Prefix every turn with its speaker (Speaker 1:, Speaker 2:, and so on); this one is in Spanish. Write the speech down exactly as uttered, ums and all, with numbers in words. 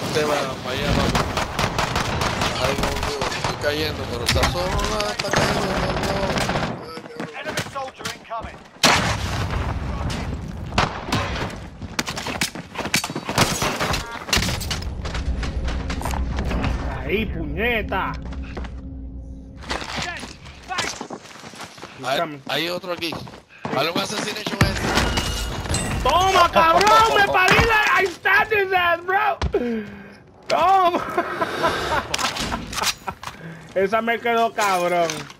Speaker 1: Te va para allá, vamos. Ay, no, estoy cayendo, pero está solo, no, está cayendo, no.
Speaker 2: Enemy soldier incoming.
Speaker 3: Ahí, puñeta.
Speaker 1: Hay, hay otro aquí. Haz un assassination ese.
Speaker 3: Toma, cabrón, me parí la... I stabbed his ass, bro. Toma. Esa me quedó cabrón.